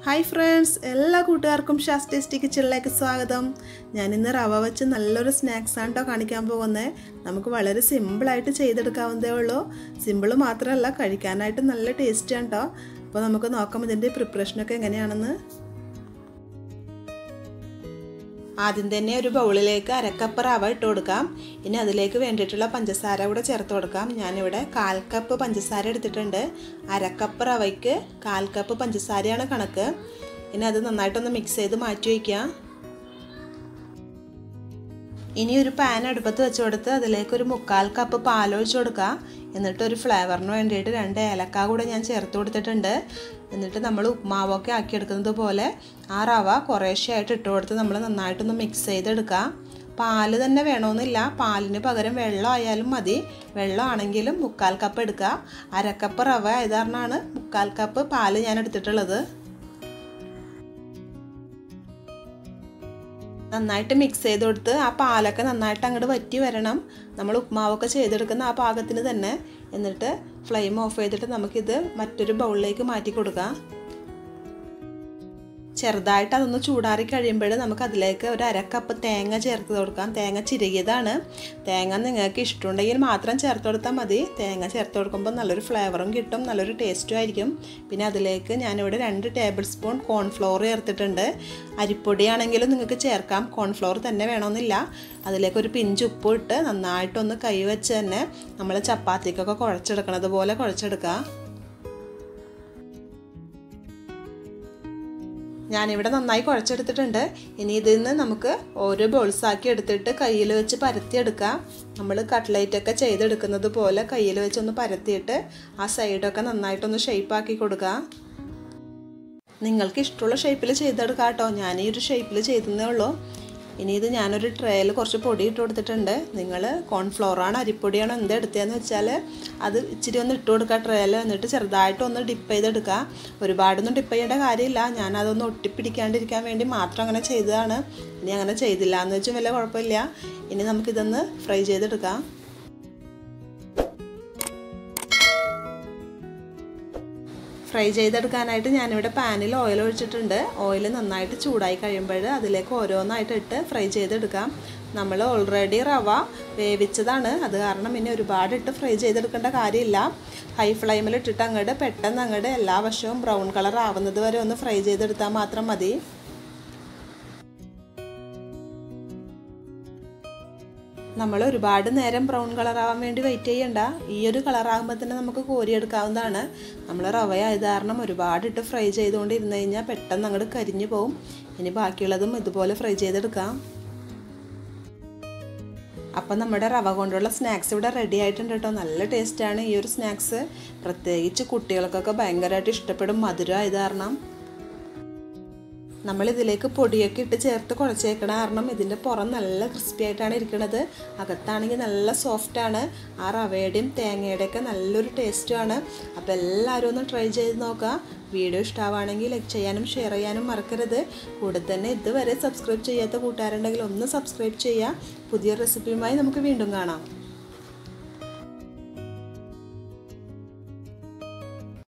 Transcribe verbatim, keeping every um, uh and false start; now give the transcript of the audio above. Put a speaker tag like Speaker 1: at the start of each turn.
Speaker 1: Hi friends, എല്ലാ കൂട്ടുകാർക്കും Shaz tasty കിച്ചണിലേക്ക് സ്വാഗതം. ഞാൻ ഇന്ന് റവ വെച്ച് നല്ലൊരു സ്നാക്സ് ആണ് ട്ടോ കാണിക്കാൻ പോകുന്നത്. നമുക്ക് വളരെ സിമ്പിൾ ആയിട്ട് ചെയ്തെടുക്കാവുന്നതേ ഉള്ളൂ. സിമ്പിൾ മാത്രമല്ല കഴിക്കാനായിട്ട് നല്ല ടേസ്റ്റ് ആണ് ട്ടോ. അപ്പോൾ നമുക്ക് നോക്കാം ഇതിന്റെ പ്രിപ്പറേഷൻ ഒക്കെ എങ്ങനെയാണെന്ന്. ആദ്യം തന്നെ ഒരു ബൗളിലേക്ക് അര കപ്പ് റവ ഇട്ട് കൊടുക്കാം. ഇനി അതിലേക്ക് വേണ്ടിയിട്ടുള്ള പഞ്ചസാര കൂടെ ചേർത്ത് കൊടുക്കാം. ഞാനിവിടെ കാൽ കപ്പ് പഞ്ചസാര എടുത്തിട്ടുണ്ട്. അര കപ്പ് റവയ്ക്ക് കാൽ കപ്പ് പഞ്ചസാരയാണ് കണക്ക്. ഇനി അത് നന്നായിട്ടൊന്ന് മിക്സ് ചെയ്ത് മാറ്റി വയ്ക്കാം. ഇനി ഒരു പാൻ അടുപ്പത്ത് വെച്ച് കൊടുത്ത് അതിലേക്ക് ഒരു മുക്കാൽ കപ്പ് പാലൊഴിച്ച് കൊടുക്കുക. എന്നിട്ട് ഒരു ഫ്ലേവറിന് വേണ്ടിയിട്ട് രണ്ട് ഏലക്ക കൂടെ ഞാൻ ചേർത്ത് കൊടുത്തിട്ടുണ്ട്. എന്നിട്ട് നമ്മൾ ഉപ്മാവൊക്കെ ആക്കിയെടുക്കുന്നത് പോലെ ആ റവ കുറേശ്ശെയായിട്ട് ഇട്ട് കൊടുത്ത് നമ്മൾ നന്നായിട്ടൊന്ന് മിക്സ് ചെയ്തെടുക്കുക. പാല് തന്നെ വേണമെന്നില്ല, പാലിന് പകരം വെള്ളം ആയാലും മതി. വെള്ളം ആണെങ്കിലും മുക്കാൽ കപ്പ് എടുക്കുക. അരക്കപ്പ് റവ ആയതാരണമാണ് മുക്കാൽ കപ്പ് പാല് ഞാൻ എടുത്തിട്ടുള്ളത്. നന്നായിട്ട് മിക്സ് ചെയ്ത് കൊടുത്ത് ആ പാലൊക്കെ നന്നായിട്ട് അങ്ങോട്ട് വറ്റി വരണം. നമ്മൾ ഉപ്മാവൊക്കെ ചെയ്തെടുക്കുന്ന ആ പാകത്തിന് തന്നെ. എന്നിട്ട് ഫ്ലെയിം ഓഫ് ചെയ്തിട്ട് നമുക്കിത് മറ്റൊരു ബൗളിലേക്ക് മാറ്റി കൊടുക്കാം. ചെറുതായിട്ട് അതൊന്ന് ചൂടാറി കഴിയുമ്പോൾ നമുക്ക് അതിലേക്ക് ഒരു അര കപ്പ് തേങ്ങ ചേർത്ത് കൊടുക്കാം. തേങ്ങ ചിരകിയതാണ്. തേങ്ങ നിങ്ങൾക്ക് ഇഷ്ടമുണ്ടെങ്കിൽ മാത്രം ചേർത്ത് കൊടുത്താൽ മതി. തേങ്ങ ചേർത്ത് കൊടുക്കുമ്പോൾ നല്ലൊരു ഫ്ലേവറും കിട്ടും, നല്ലൊരു ടേസ്റ്റും ആയിരിക്കും. പിന്നെ അതിലേക്ക് ഞാനിവിടെ രണ്ട് ടേബിൾ സ്പൂൺ കോൺഫ്ലോർ ചേർത്തിട്ടുണ്ട്. അരിപ്പൊടിയാണെങ്കിലും നിങ്ങൾക്ക് ചേർക്കാം, കോൺഫ്ലോർ തന്നെ വേണമെന്നില്ല. അതിലേക്ക് ഒരു പിഞ്ച് ഉപ്പ് ഇട്ട് നന്നായിട്ടൊന്ന് കൈ വെച്ച് തന്നെ നമ്മൾ ചപ്പാത്തിക്കൊക്കെ കുഴച്ചെടുക്കണത് പോലെ കുഴച്ചെടുക്കുക. ഞാനിവിടെ നന്നായി കുഴച്ചെടുത്തിട്ടുണ്ട്. ഇനി ഇതിൽ നിന്ന് നമുക്ക് ഓരോ ബോൾസാക്കി എടുത്തിട്ട് കയ്യിൽ വെച്ച് പരത്തിയെടുക്കാം. നമ്മൾ കട്ട്ലേറ്റൊക്കെ ചെയ്തെടുക്കുന്നത് പോലെ കയ്യിൽ വെച്ചൊന്ന് പരത്തിയിട്ട് ആ സൈഡൊക്കെ നന്നായിട്ടൊന്ന് ഷേപ്പാക്കി കൊടുക്കുക. നിങ്ങൾക്ക് ഇഷ്ടമുള്ള ഷേപ്പിൽ ചെയ്തെടുക്കാം കേട്ടോ. ഞാൻ ഈ ഒരു ഷേപ്പിൽ ചെയ്തതേ ഉള്ളൂ. ഇനി ഇത് ഞാനൊരു ട്രേയിൽ കുറച്ച് പൊടി ഇട്ട് കൊടുത്തിട്ടുണ്ട്. നിങ്ങൾ കോൺഫ്ലോറാണോ അരിപ്പൊടിയാണോ എന്ത് എടുത്തതെന്ന് വെച്ചാൽ അത് ഇച്ചിരി ഒന്ന് ഇട്ട് കൊടുക്കുക ട്രേയിൽ. എന്നിട്ട് ചെറുതായിട്ടൊന്ന് ഡിപ്പ് ചെയ്തെടുക്കുക. ഒരുപാടൊന്നും ഡിപ്പ് ചെയ്യേണ്ട കാര്യമില്ല. ഞാനതൊന്ന് ഒട്ടിപ്പിടിക്കാണ്ടിരിക്കാൻ വേണ്ടി മാത്രം അങ്ങനെ ചെയ്തതാണ്. ഇനി അങ്ങനെ ചെയ്തില്ല എന്ന് വെച്ചാൽ വലിയ കുഴപ്പമില്ല. ഇനി നമുക്കിതൊന്ന് ഫ്രൈ ചെയ്തെടുക്കാം. ഫ്രൈ ചെയ്തെടുക്കാനായിട്ട് ഞാനിവിടെ പാനിൽ ഓയിൽ ഒഴിച്ചിട്ടുണ്ട്. ഓയിൽ നന്നായിട്ട് ചൂടായി കഴിയുമ്പോൾ അതിലേക്ക് ഓരോന്നായിട്ട് ഇട്ട് ഫ്രൈ ചെയ്തെടുക്കാം. നമ്മൾ ഓൾറെഡി റവ വേവിച്ചതാണ്, അത് കാരണം ഇനി ഒരുപാട് ഇട്ട് ഫ്രൈ ചെയ്തെടുക്കേണ്ട കാര്യമില്ല. ഹൈ ഫ്ലെയിമിൽ ഇട്ടിട്ട് അങ്ങോട്ട് പെട്ടെന്ന് അങ്ങോട്ട് എല്ലാ വശവും ബ്രൗൺ കളർ ആവുന്നത് വരെ ഒന്ന് ഫ്രൈ ചെയ്തെടുത്താൽ മാത്രം മതി. നമ്മൾ ഒരുപാട് നേരം ബ്രൗൺ കളറാവാൻ വേണ്ടി വെയിറ്റ് ചെയ്യണ്ട. ഈ ഒരു കളറാകുമ്പോൾ തന്നെ നമുക്ക് കോരിയെടുക്കാവുന്നതാണ്. നമ്മൾ റവയായത് കാരണം ഒരുപാട് ഇട്ട് ഫ്രൈ ചെയ്തുകൊണ്ടിരുന്ന് കഴിഞ്ഞാൽ പെട്ടെന്ന് അങ്ങോട്ട് കരിഞ്ഞു പോവും. ഇനി ബാക്കിയുള്ളതും ഇതുപോലെ ഫ്രൈ ചെയ്തെടുക്കാം. അപ്പം നമ്മുടെ റവ കൊണ്ടുള്ള സ്നാക്സ് ഇവിടെ റെഡി ആയിട്ടുണ്ട് കേട്ടോ. നല്ല ടേസ്റ്റാണ് ഈ ഒരു സ്നാക്സ്. പ്രത്യേകിച്ച് കുട്ടികൾക്കൊക്കെ ഭയങ്കരമായിട്ട് ഇഷ്ടപ്പെടും, മധുരം ആയത് കാരണം. നമ്മളിതിലേക്ക് പൊടിയൊക്കെ ഇട്ട് ചേർത്ത് കുഴച്ചേക്കണ കാരണം ഇതിൻ്റെ പുറം നല്ല ക്രിസ്പി ആയിട്ടാണ് ഇരിക്കുന്നത്. അകത്താണെങ്കിൽ നല്ല സോഫ്റ്റാണ്. ആ റവയുടെയും തേങ്ങയുടെയൊക്കെ നല്ലൊരു ടേസ്റ്റുമാണ്. അപ്പോൾ എല്ലാവരും ഒന്ന് ട്രൈ ചെയ്ത് നോക്കുക. വീഡിയോ ഇഷ്ടമാവുകയാണെങ്കിൽ ലൈക്ക് ചെയ്യാനും ഷെയർ ചെയ്യാനും മറക്കരുത്. കൂടെ തന്നെ ഇതുവരെ സബ്സ്ക്രൈബ് ചെയ്യാത്ത കൂട്ടുകാരുണ്ടെങ്കിൽ ഒന്ന് സബ്സ്ക്രൈബ് ചെയ്യുക. പുതിയ റെസിപ്പിയുമായി നമുക്ക് വീണ്ടും കാണാം.